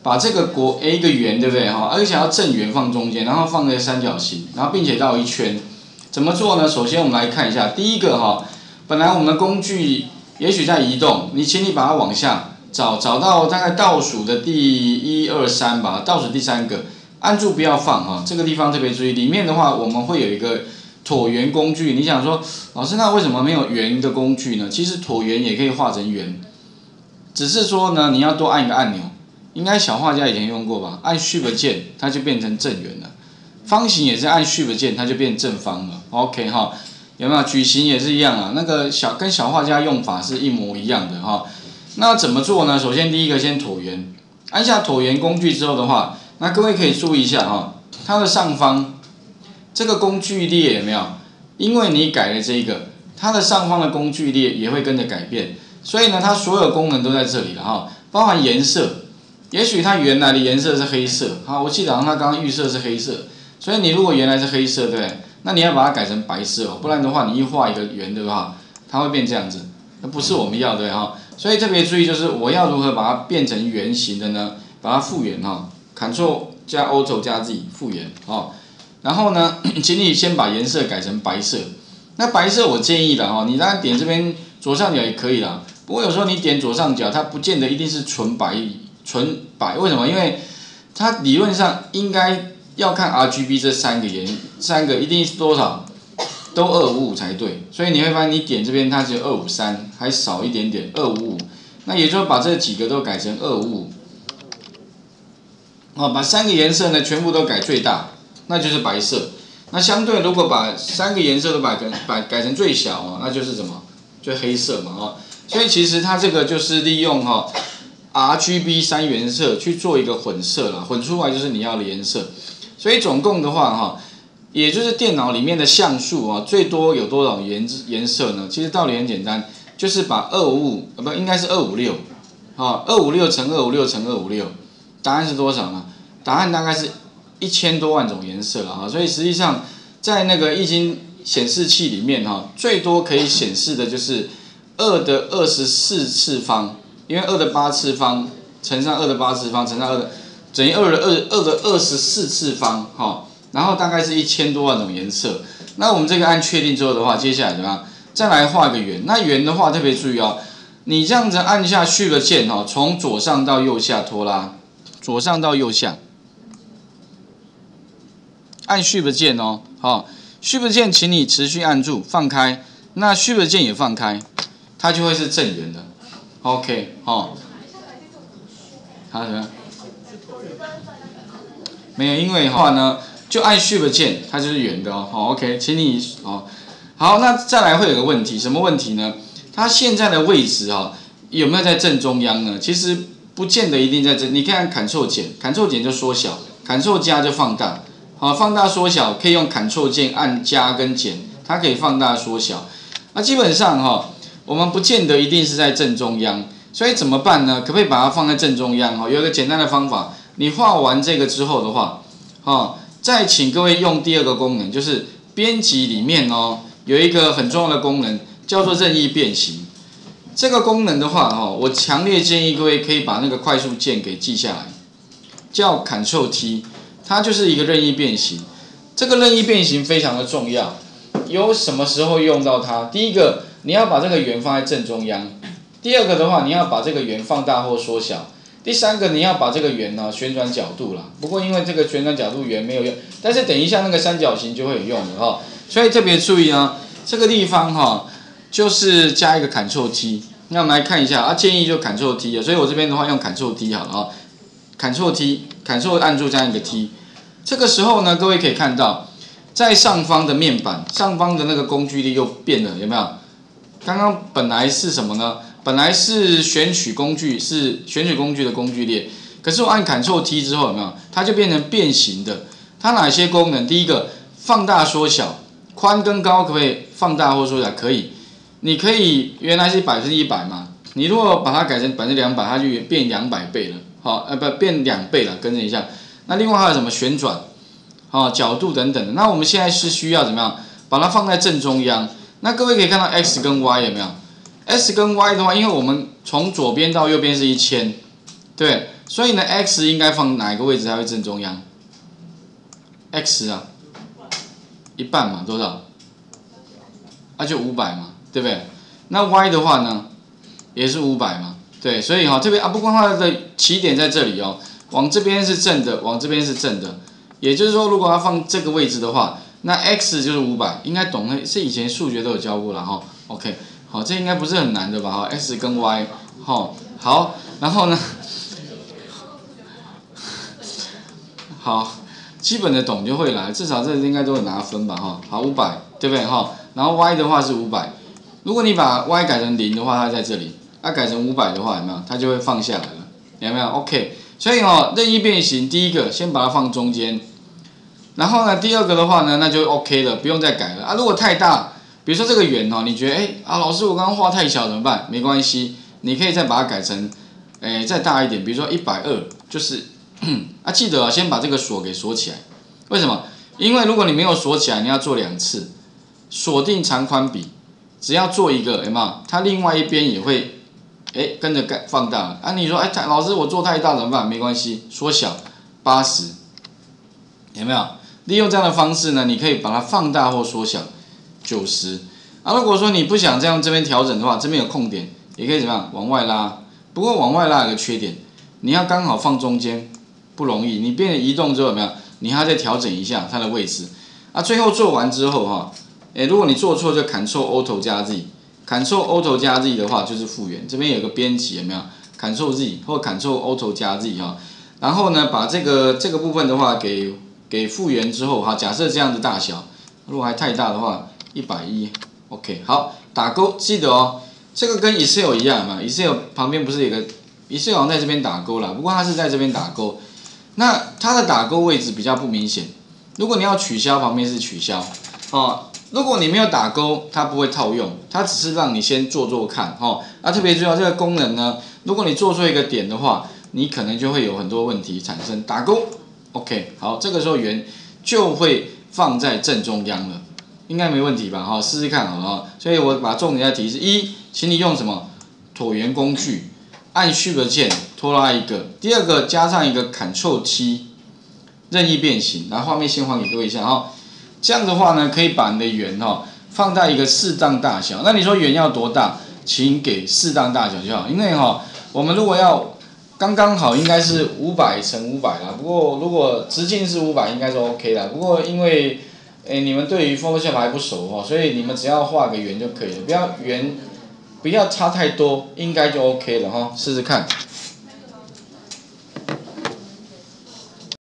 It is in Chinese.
把这个一个圆，对不对哈？而且要正圆放中间，然后放个三角形，然后并且绕一圈。怎么做呢？首先我们来看一下，第一个哈，本来我们的工具也许在移动，请你把它往下找到大概倒数的第1、2、3吧，倒数第3个，按住不要放哈。这个地方特别注意，里面的话我们会有一个椭圆工具。你想说，老师那为什么没有圆的工具呢？其实椭圆也可以画成圆，只是说呢，你要多按一个按钮。应该小画家以前用过吧？按 Shift 键，它就变成正圆了。方形也是按 Shift 键，它就变正方了。OK 哈，有没有？矩形也是一样啊，那个跟小画家用法是一模一样的哈。那怎么做呢？首先第一个先椭圆，按下椭圆工具之后的话，那各位可以注意一下哈，它的上方这个工具列有没有？因为你改了这个，它的上方的工具列也会跟着改变，所以呢，它所有功能都在这里了哈，包含颜色。也许它原来的颜色是黑色，好，我记得好像它刚刚预设是黑色，所以你如果原来是黑色，对不对？那你要把它改成白色哦，不然的话，你一画一个圆的话，它会变这样子，那不是我们要的哈。所以特别注意，就是我要如何把它变成圆形的呢？把它复原哈 ，Ctrl 加 Auto 加 Z 复原哦。然后呢，请你先把颜色改成白色。那白色我建议的哈，你当然点这边左上角也可以啦。不过有时候你点左上角，它不见得一定是纯白。为什么？因为它理论上应该要看 RGB 这三个一定是多少，都255才对。所以你会发现你点这边它只有253，还少一点点255。那也就是把这几个都改成255。哦，把3个颜色呢全部都改最大，那就是白色。那相对如果把3个颜色都改成最小哦，那就是什么？就黑色嘛哦。所以其实它这个就是利用哈。RGB 3原色去做一个混色啦，混出来就是你要的颜色。所以总共的话哈，也就是电脑里面的像素啊，最多有多少颜色呢？其实道理很简单，就是把255应该是256，啊256乘256乘256，答案是多少呢？答案大概是1000多万种颜色了啊。所以实际上在那个液晶显示器里面哈，最多可以显示的就是2的24次方。因为2的8次方乘上2的8次方乘上2的等于2的24次方哈，然后大概是1000多万种颜色。那我们这个按确定之后的话，接下来怎么样？再来画个圆。那圆的话特别注意哦，你这样子按下Shift键哈，从左上到右下拖拉，左上到右下，按Shift键哦，好，Shift键请你持续按住，放开，那Shift键也放开，它就会是正圆的。OK， 哦，好什么？没有，因为的话呢，就按 Shift 键，它就是圆的哦。好 ，OK， 请你哦。好，那再来会有个问题，什么问题呢？它现在的位置哦，有没有在正中央呢？其实不见得一定在正。你看 Ctrl 减 ，Ctrl 减就缩小 ，Ctrl 加就放大。好，放大缩小可以用 Ctrl 键按加跟减，它可以放大缩小。那基本上哈。我们不见得一定是在正中央，所以怎么办呢？可不可以把它放在正中央？有一个简单的方法，你画完这个之后的话，再请各位用第2个功能，就是编辑里面哦有一个很重要的功能叫做任意变形。这个功能的话我强烈建议各位可以把那个快速键给记下来，叫 Ctrl T， 它就是一个任意变形。这个任意变形非常的重要，有什么时候用到它？第一个。你要把这个圆放在正中央。第2个的话，你要把这个圆放大或缩小。第3个，你要把这个圆呢旋转角度啦。不过因为这个旋转角度圆没有用，但是等一下那个三角形就会有用的哈。所以特别注意呢，这个地方哈就是加一个 Ctrl T。那我们来看一下建议就 Ctrl T 所以我这边的话用 Ctrl T 好了啊。Ctrl T，Ctrl 按住加一个 T。这个时候呢，各位可以看到，在上方的面板上方的那个工具列又变了，有没有？刚刚本来是什么呢？本来是选取工具的工具列，可是我按 Ctrl T 之后有没有？它就变成变形的。它哪些功能？第一个，放大缩小，宽跟高可不可以放大或缩小？可以。你可以原来是100%嘛，你如果把它改成200%，它就变200倍了。好，变2倍了，更正一下。那另外还有什么旋转？角度等等的。那我们现在是需要怎么样？把它放在正中央。那各位可以看到 X 跟 Y 有没有 ？X 跟 Y 的话，因为我们从左边到右边是1000，对， 所以呢 x 应该放哪一个位置才会正中央 ？x 啊，一半嘛，多少？就500嘛，对不对？那 y 的话呢，也是500嘛，对，所以这边不光它的起点在这里哦，往这边是正的，往这边是正的，也就是说，如果要放这个位置的话，那 x 就是500，应该懂的，是以前数学都有教过了哈。OK， 好，这应该不是很难的吧？哈 ，x 跟 y， 好，然后呢，好，基本的懂就会来，至少这应该都有拿分吧？哈，好，500，对不对？哈，然后 y 的话是500，如果你把 y 改成0的话，它在这里；改成500的话，有没有？它就会放下来了，有没有 ？OK， 所以任意变形，第一个先把它放中间。然后呢，第二个的话呢，那就 OK 了，不用再改了如果太大，比如说这个圆你觉得老师我刚刚画太小怎么办？没关系，你可以再把它改成再大一点，比如说120，就是记得先把这个锁给锁起来。为什么？因为如果你没有锁起来，你要做2次，锁定长宽比，只要做一个，有没有？它另外一边也会跟着放大你说老师我做太大怎么办？没关系，缩小80，有没有？利用这样的方式呢，你可以把它放大或缩小90。如果说你不想这样这边调整的话，这边有空点，也可以怎么样往外拉。不过往外拉有个缺点，你要刚好放中间不容易。你变成移动之后有没有？你还要再调整一下它的位置。最后做完之后如果你做错就 Ctrl Alt 加 Z，Ctrl Alt 加 Z 的话就是复原。这边有个编辑有没有 ？Ctrl Z 或 Ctrl Alt 加 Z 然后呢把这个部分的话给复原之后假设这样的大小，如果还太大的话，110 ，OK， 好，打勾，记得这个跟 Excel 一样嘛 ，Excel 旁边不是有个 Excel 好像在这边打勾啦，不过它是在这边打勾，那它的打勾位置比较不明显，如果你要取消，旁边是取消，如果你没有打勾，它不会套用，它只是让你先做看，特别注意这个功能呢，如果你做错一个点的话，你可能就会有很多问题产生，打勾。OK， 好，这个时候圆就会放在正中央了，应该没问题吧？试试看好了所以我把重点再提示：一，请你用什么椭圆工具，按 Shift 键拖拉一个；第二个加上一个 Ctrl 7，任意变形。然后画面先还给各位一下这样的话呢，可以把你的圆放在一个适当大小。那你说圆要多大？请给适当大小就好，因为我们如果要刚刚好应该是500乘500啦，不过如果直径是500应该是 OK 啦。不过因为你们对于 Photoshop 还不熟所以你们只要画个圆就可以了，不要差太多，应该就 OK 了试试看。